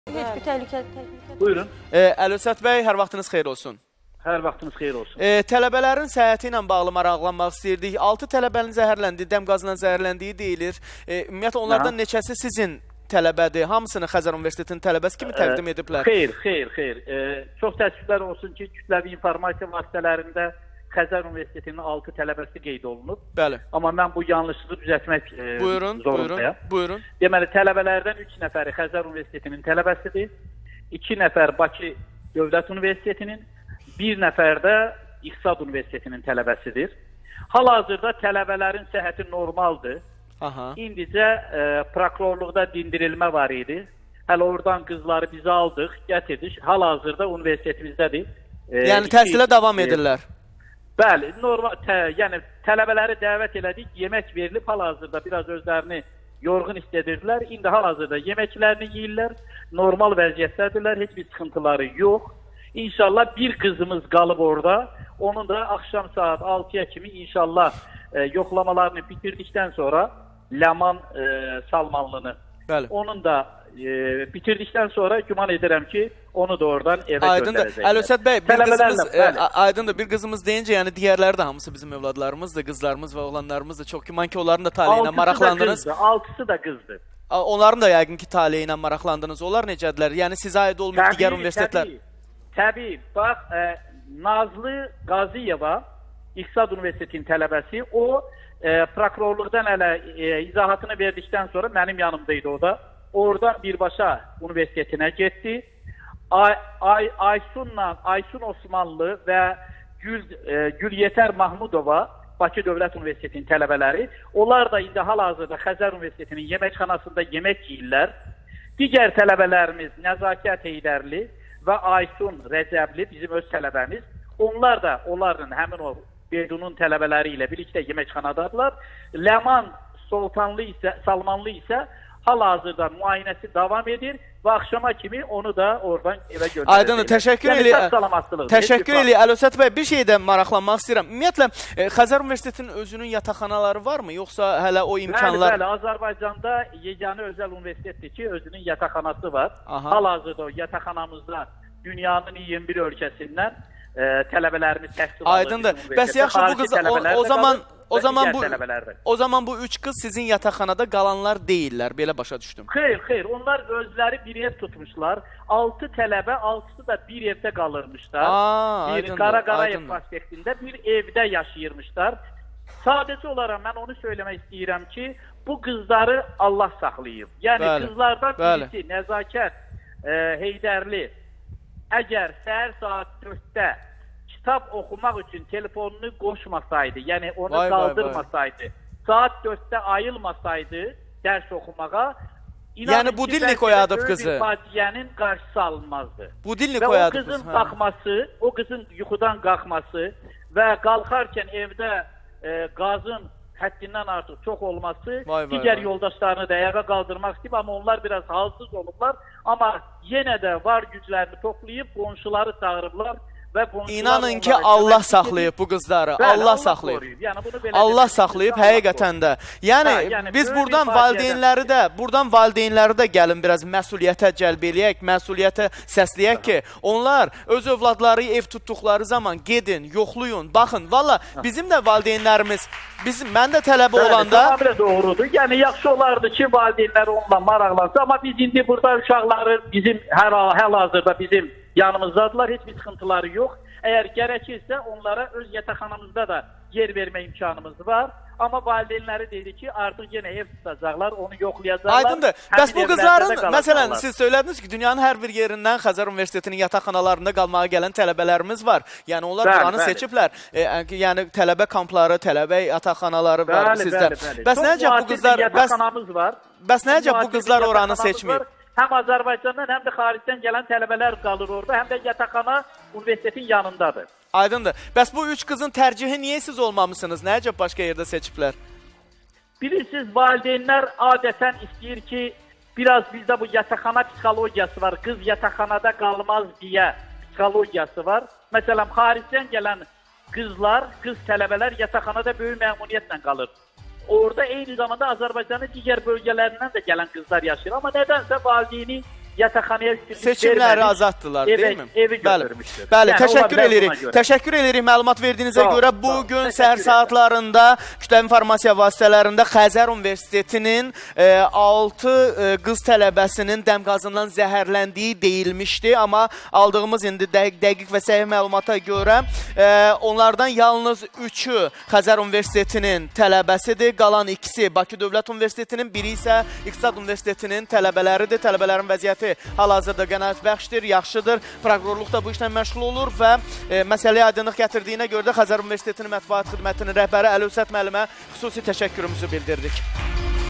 Heç bir təhlükə. Buyurun. Əlövsət bəy, hər vaxtınız xeyir olsun. Hər vaxtınız xeyir olsun. Tələbələrin səhhəti ilə bağlı maraqlanmaq istəyirdik. 6 tələbənin zəhərləndiyi, dəm qazından zəhərləndiyi deyilir. Ümumiyyətlə, onlardan neçəsi sizin tələbədir? Hamısını Xəzər Universitetinin tələbəsi kimi təqdim ediblər? Xeyr. Çox təəssüflər olsun ki, kütləvi informasiya vasitələrində Xəzər Universitetinin 6 tələbəsi qeyd olunub. Bəli. Amma mən bu yanlışlığı düzəltmək zorundayam. Buyurun. Deməli, tələbələrdən 3 nəfəri Xəzər Universitetinin tələbəsidir, 2 nəfər Bakı Dövlət Universitetinin, 1 nəfər də İqtisad Universitetinin tələbəsidir. Hal-hazırda tələbələrin səhhəti normaldır. İndicə prokurorluqda dindirilmə var idi. Hələ oradan qızları bizə aldıq, gətirdik. Hal-hazırda universitetimizdədir. Yəni təhsilə davam edirlər? Bəli, yəni tələbələri dəvət elədik, yemək verilib, hal-hazırda biraz özlərini yorğun hiss edirdilər. İndi hal-hazırda yeməklərini yeyirlər, normal vəziyyətdədirlər, heç bir sıxıntıları yox. İnşallah bir qızımız qalıb orada, onun da axşam saat 6-ya kimi inşallah yoxlamalarını bitirdikdən sonra Ləman Salmanlını, onun da bitirdikdən sonra güman edirəm ki, onu da oradan evə göndərəcəklər. Əlövsət bəy, bir qızımız, aydındır, bir qızımız deyincə, yəni digərləri də hamısı bizim övladlarımızdır, qızlarımız və oğlanlarımızdır. Çox güman ki, onların da taleyinə maraqlandınız. 6-sı da qızdır. Onların da yəqin ki, taleyinə maraqlandınız. Onlar necədirlər? Yəni sizə aid olmayıb digər universitetlər? Təbii. Bax, Nazlı Qaziyeva, İqtisad Universitetinin tələbəsi, o prokurorluqdan hələ izahatını verdikdən sonra mənim yanımdaydı o da. Oradan birbaşa universitetinə getdi. Aysun Osmanlı və Gülyetər Mahmudova, Bakı Dövlət Universitetinin tələbələri, onlar da indi hal-hazırda Xəzər Universitetinin yeməkxanasında yemək yeyirlər. Digər tələbələrimiz Nəzakət Heydərli və Aysun Rəcəbli, bizim öz tələbəmiz, onlar da onların həmin o Beydunun tələbələri ilə birlikdə yeməkxanadadılar. Ləman Salmanlı isə hal-hazırda müayinəsi davam edir və axşama kimi onu da oradan evə göndərəcəklər. Aydındır, təşəkkür eləyək. Əlövsət bəy, bir şeydə maraqlanmaq istəyirəm. Ümumiyyətlə, Xəzər Universitetinin özünün yataqxanaları varmı, yoxsa hələ o imkanlar? Bəli, Azərbaycanda yeganə özəl universitetdir ki, özünün yataqxanası var. Hal-hazırda o yataqxanamızda dünyanın 21 ölkəsindən tələbələrimiz təhsil alır. Aydındır. Bəs yaxşı, bu qız o zaman bu 3 qız sizin yataqxanada qalanlar deyirlər, belə başa düşdüm. Xeyr, onlar özləri bir ev tutmuşlar. 6 tələbə, 6-sı da bir evdə qalırmışlar. Bir Qara-Qarayev prospektində bir evdə yaşayırmışlar. Sadəcə olaraq mən onu söyləmək istəyirəm ki, bu qızları Allah saxlayıb. Yəni qızlardan birisi Nəzakət Heydərli əgər səhər saat 4-də kitab oxumaq üçün telefonunu qoşmasaydı, yəni onu qaldırmasaydı, saat 4-də ayılmasaydı dərs oxumağa, yəni Budilnik oyadıb qızı. Bir faciənin qarşısı alınmazdı. Budilnik oyadıb qızı. Və o qızın baxması, o qızın yuxudan qalxması və qalxarkən evdə qazın həddindən artıq çox olması, digər yoldaşlarını da ayağa qaldırmaq istəyib, amma onlar biraz halsız olublar. Amma yenə də var güclərini toplayıb, qonşuları çağırıblar və qonşular... İnanın ki, Allah saxlayıb bu qızları, Allah saxlayıb. Allah saxlayıb, həqiqətən də. Yəni, biz buradan valideynləri də gəlin biraz məsuliyyətə cəlb eləyək, məsuliyyətə səsləyək ki, onlar öz övladları ev tutduqları zaman gedin, yoxlayın, baxın. Valla, bizim də valideynlərimiz, mən də tələbə olanda... Tamamilə doğrudur. Yəni, yaxşı olardı ki, valideynlər onunla maraqlansa, amma biz indi burada uşaqları bizim, həl-hazırda bizim yanımızdadılar, heç bir sıxıntıları yox. Əgər gərəkirsə, onlara öz yataqxanamızda da yer vermə imkanımız var. Amma valideynləri dedi ki, artıq yenə ev tutacaqlar, onu yoxlayacaqlar. Aydındır. Bəs bu qızların, məsələn, siz söylədiniz ki, dünyanın hər bir yerindən Xəzər Universitetinin yataqxanalarında qalmağa gələn tələbələrimiz var. Yəni, onlar buranı seçiblər. Yəni, tələbə kampları, tələbə yataqxanaları var sizdə. Bəs nəcə bu qızlar oranı seçməyib? Həm Azərbaycandan, həm də xaricdən gələn tələbələr qalır orada, həm də yataqxana universitetin yanındadır. Aydındır. Bəs bu 3 qızın tərcihi niyə siz olmamışsınız? Nəcə başqa yerdə seçiblər? Bilirsiniz, valideynlər adətən istəyir ki, biraz bizdə bu yataqxana psixologiyası var. Qız yataqxanada qalmaz deyə psixologiyası var. Məsələn, xaricdən gələn qızlar, qız tələbələr yataqxanada böyük məmnuniyyətlə qalır. Orada eyni zamanda Azərbaycanın digər bölgələrindən də gələn qızlar yaşayır. Amma nədənsə valideyni yataqxanaya seçimləri azaddılar, deyilmi? Evi götürmüşdür. Bəli, təşəkkür edirik. Təşəkkür edirik məlumat verdiyinizə görə. Bugün səhər saatlarında kütləvi informasiya vasitələrində Xəzər Universitetinin 6 qız tələbəsinin dəm qazından zəhərləndiyi deyilmişdi. Amma aldığımız indi dəqiq və səhih məlumata görə onlardan yalnız 3-ü Xəzər Universitetinin tələbəsidir. Qalan ikisi Bakı Dövlət Universitetinin, biri isə İqtisad Universitetinin tələbələridir. Tələbələrin vəziyyəti hal-hazırda qənaətbəxşdir, yaxşıdır. Prokurorluq da bu işlə məşğul olur və məsələyə aydınlıq gətirdiyinə görə də Xəzər Universitetinin mətbuat xidmətinin rəhbəri Əli Hüsət müəllimə xüsusi təşəkkürümüzü bildiririk.